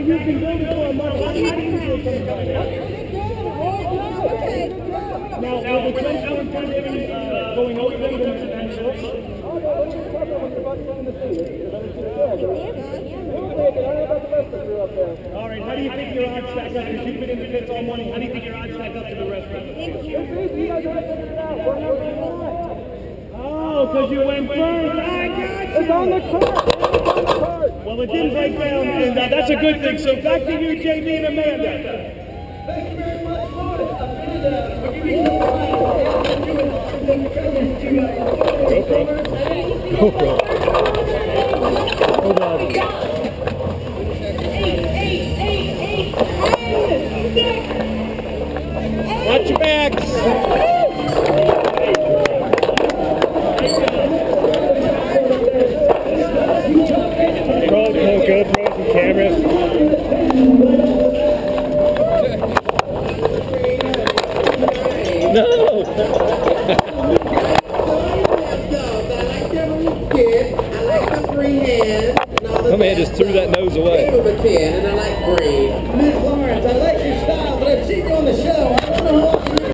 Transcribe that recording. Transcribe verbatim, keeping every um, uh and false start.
you've been building for a month. How do you feel coming out? Now, will the Twins superintendent uh, going over them going to that source? All right, how do you think your odds stack up? Because you've been in the pits all morning. How do you think your odds stack up to the rest of them? Oh, because you went first. I got you. It's on the card. Well, it didn't break down, and uh, that's a good thing. So back to you, J B and Amanda. Thank you very much. GoPro. GoPro. Hold on. Watch your backs. GoPros and cameras. No! My man just threw that nose away. And I like green.